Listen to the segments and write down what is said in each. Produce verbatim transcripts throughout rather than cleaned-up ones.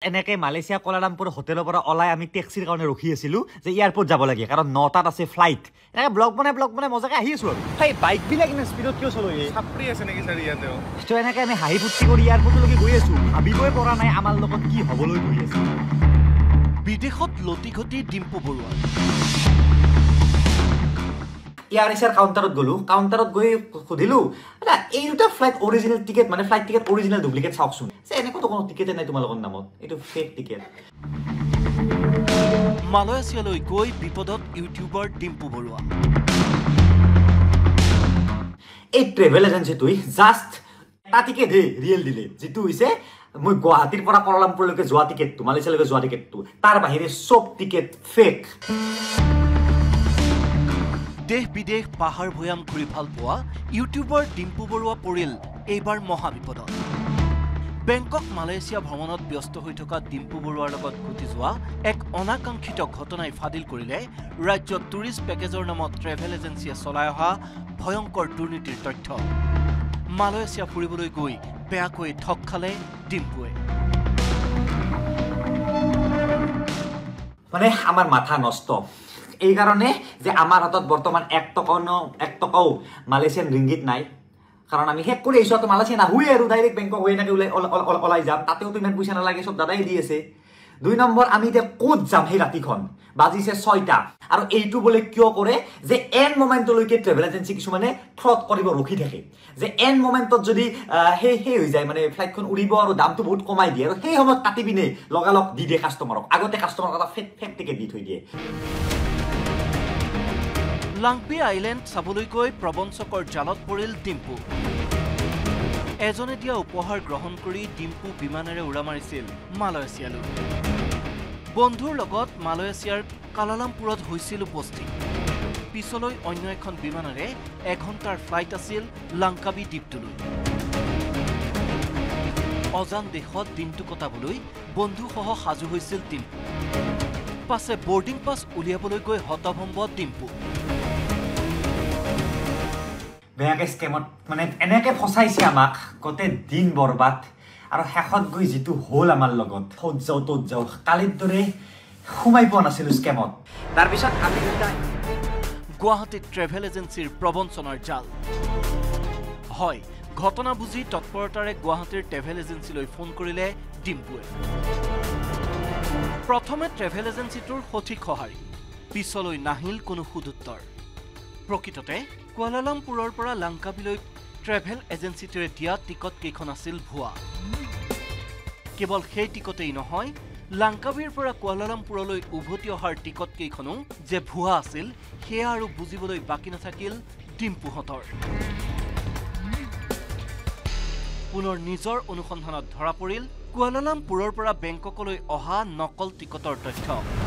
এনেকে মালয়েছিয়া কোলালামপুৰ হোটেলৰ পৰা ওলাই আমি টেক্সিৰ কাৰণে ৰখি আছিলো যে এয়াৰপৰ্ট যাব লাগে কাৰণ নটাত আছে ফ্লাইট এনেকে ব্লগ বনাই ব্লগ বনাই মজাকে আহি আছো আৰু ভাই বাইক বিলাক ইমান স্পীডত কিয় চলাই ছাপৰি আছে নেকি স্যাৰ ইয়াতেও তো এনেকে আমি হাঁহি ফুৰ্তি কৰি এয়াৰপৰ্টলৈকে গৈ আছো ভাবিবই পৰা নাই আমাৰ লগত কি হ'বলৈ গৈ আছে বিদেশত লতি ঘটি ডিম্পু বৰুৱা ইয়াৰ এছাৰ কাউণ্টাৰত গলো কাউণ্টাৰত গৈ সুধিলো এটা এই দুটা ফ্লাইট অৰিজিনেল টিকেট মানে ফ্লাইট টিকেট অৰিজিনেল ডুপ্লিকেট চাওকচোন যে এনেকুৱা কোনো টিকেটে নাই তোমালোকৰ নামত এইটো ফেক টিকেট মালয়েছিয়ালৈ গৈ বিপদত ইউটিউবাৰ ডিম্পু বৰুৱা এই ট্ৰেভেল এজেন্সিটোই জাষ্ট এটা টিকেট হে ৰিয়েল দিলে যিটো হৈছে মই গুৱাহাটীৰ পৰা কোলালামপুৰলৈকে যোৱা টিকেটটো মালয়েছিয়ালৈকে যোৱা টিকেটটো তাৰ বাহিৰে সব টিকেট ফেক দেশ বিদেশ পাহাৰ ভৈয়াম ঘূৰি ভাল পোৱা ইউটিউবাৰ ডিম্পু বৰুৱা পৰিল এইবাৰ মহাবিপদত বেংকক মালয়েছিয়া ভ্ৰমণত ব্যস্ত হৈ থকা ডিম্পু বৰুৱাৰ লগত ঘটি যোৱা এক অনাকাংক্ষিত ঘটনাই ফাদিল কৰিলে ৰাজ্যত টুৰিষ্ট পেকেজৰ নামত ট্ৰেভেল এজেন্সিয়ে চলাই অহা ভয়ংকৰ দুৰ্নীতিৰ তথ্য মালয়েছিয়া ফুৰিবলৈ গৈ বেয়াকৈ ঠগ খালে ডিম্পুৱে মানে আমাৰ মাথা নষ্ট এই কাৰণে যে আমাৰ হাতত বৰ্তমান এক টকাও এক টকাও মালয়েছিয়ান ৰিংগিত নাই কাৰণ আমি হেক কৰি আহিছো তো মালয়েছিয়া নাহুই আৰু ডাইৰেক্ট বেংকক হৈ নাকি ওলাই যাম তাতেও তো ইমান পইচা নালাগে সব দাদাই দি আছে দুই নম্বৰ আমি এতিয়া ক'ত যাম সেই ৰাতিখন বাজিছে ছয়টা আৰু এইটো বোলে কিয় কৰে যে এন মোমেন্টলৈকে ট্ৰেভেল এজেন্সি কিছুমানে ফ্ৰড কৰিব ৰখি থাকে যে এন মোমেন্টত যদি সেই সেই হৈ যায় মানে ফ্লাইটখন উৰিব আৰু দামটো বহুত কমাই দিয়ে আৰু সেই সময়ত কাটি পিনে লগালগ দি দিয়ে কাষ্টমাৰক আগতে কাষ্টমাৰক এটা ফেক ফেক টিকেট দি থৈ দিয়ে লাংপি আইলেণ্ড চাবলৈ গৈ প্ৰবঞ্চকৰ জালত পৰিল ডিম্পু এজনে দিয়া উপহাৰ গ্ৰহণ কৰি ডিম্পু বিমানেৰে উৰা মাৰিছিল মালয়েছিয়ালৈ বন্ধুৰ লগত মালয়েছিয়াৰ কোলালামপুৰত হৈছিল উপস্থিত পিছলৈ অন্য এখন বিমানেৰে এঘণ্টাৰ ফ্লাইট আছিল লাংকাবি দ্বীপটোলৈ অজান দেশত দিনটো কটাবলৈ বন্ধুসহ সাজু হৈছিল ডিম্পু পাছে বৰ্ডিং পাছ উলিয়াবলৈ গৈ হতভম্ব ডিম্পু বেয়াকে স্কেমত মানে এনেকে ফসাইছে আমাক গোটেই দিন বৰবাদ আৰু শেষত গৈ যিটো হ'ল আমাৰ লগত থত যাও তত যাও কালিৰ দৰে সোমাই পোৱা নাছিলো স্কেমত তাৰপিছত আমি গুৱাহাটীত ট্ৰেভেল এজেন্সিৰ প্ৰবঞ্চনাৰ জাল হয় ঘটনা বুজি তৎপৰতাৰে গুৱাহাটীৰ ট্ৰেভেল এজেন্সিলৈ ফোন কৰিলে ডিম্পুৱে প্ৰথমে ট্ৰেভেল এজেন্সিটোৰ সঠিক সঁহাৰি পিছলৈ নাহিল কোনো সুদুত্তৰ প্ৰকৃততে কোলালামপুৰৰ পৰা লাংকাবিলৈ ট্ৰেভেল এজেন্সিটোৱে দিয়া টিকট কেইখন আছিল ভুৱা কেৱল সেই টিকটেই নহয় লাংকাবিৰ পৰা কোলালামপুৰলৈ উভতি অহাৰ টিকট কেইখনো যে ভুৱা আছিল সেয়া আৰু বুজিবলৈ বাকী নাথাকিল ডিম্পুহঁতৰ পুনৰ নিজৰ অনুসন্ধানত ধৰা পৰিল কোলালামপুৰৰ পৰা বেংককলৈ অহা নকল টিকটৰ তথ্য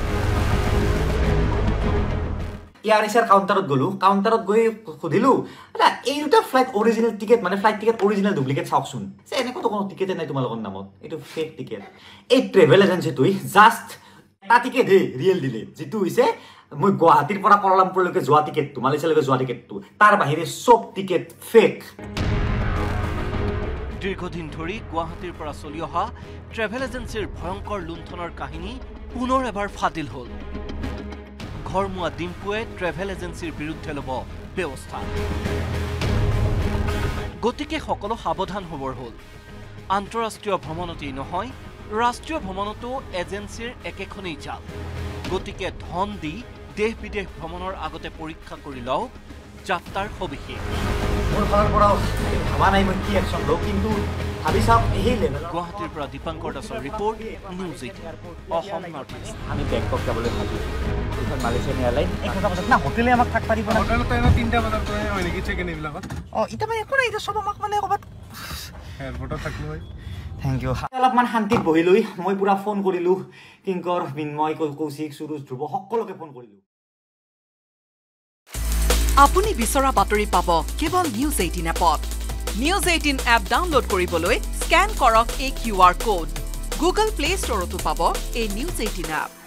ইয়াৰ এছাৰ কাউণ্টাৰত গলো কাউণ্টাৰত গৈ সুধিলো এটা এই দুটা ফ্লাইট অৰিজিনেল টিকেট মানে ফ্লাইট টিকেট অৰিজিনেল ডুপ্লিকেট চাওকচোন যে এনেকুৱা কোনো টিকেটে নাই তোমালোকৰ নামত এইটো ফেক টিকেট এই ট্ৰেভেল এজেন্সিটোই জাষ্ট এটা টিকেট হে ৰিয়েল দিলে যিটো হৈছে মই গুৱাহাটীৰ পৰা কোলালামপুৰলৈকে যোৱা টিকেটটো মালয়েছিয়ালৈকে যোৱা টিকেটটো তাৰ বাহিৰে সব টিকেট ফেক দীৰ্ঘদিন ধৰি গুৱাহাটীৰ পৰা চলি অহা ট্ৰেভেল এজেন্সিৰ ভয়ংকৰ লুণ্ঠনৰ কাহিনী পুনৰ এবাৰ ফাদিল হ'ল ঘৰমুৱা ডিম্পুৱে ট্ৰেভেল এজেন্সিৰ বিৰুদ্ধে ল'ব ব্যৱস্থা গতিকে সকলো সাৱধান হ'বৰ হ'ল আন্তঃৰাষ্ট্ৰীয় ভ্ৰমণতেই নহয় ৰাষ্ট্ৰীয় ভ্ৰমণতো এজেন্সিৰ একেখনেই জাল গতিকে ধন দি দেশ বিদেশ ভ্ৰমণৰ আগতে পৰীক্ষা কৰি লওক যাত্ৰাৰ সবিশেষ মোৰ ফালৰ পৰা ভাবা নাই মই কি একশ্যন লওঁ কিন্তু ভাবি চাওক এই লেভেলৰ গুৱাহাটীৰ পৰা দীপাংকৰ দাসৰ report news eighteen Assam north east আমি বেংকক যাবলৈ ভাবিছোঁ এখন মালয়েছিয়ান এয়াৰলাইন এক কথা বজাত না হোটেলে আমাক থাক পাৰিব না হোটেলত এনে তিনটা বজাত কৰে হয় নেকি চেক ইন এইবিলাকত অ ইটা মানে একো নাই এটা সব আমাক মানে ক'বাত এয়াৰপৰ্টত থাকিলো হয় থেংক ইউ অলপমান শান্তিত বহিলৈ মই পুৰা ফোন কৰিলোঁ কিংকৰ বিনময় কৌশিক সুৰুজ ধ্ৰুৱ সকলোকে ফোন কৰিলোঁ আপুনি বিচৰা বাতৰি পাব কেৱল নিউজ এইটিন এপত নিউজ এইটিন এপ ডাউনলোড কৰিবলৈ স্কেন কৰক এই Q R code Google play ষ্টৰতো পাব এই নিউজ এইটিন এপ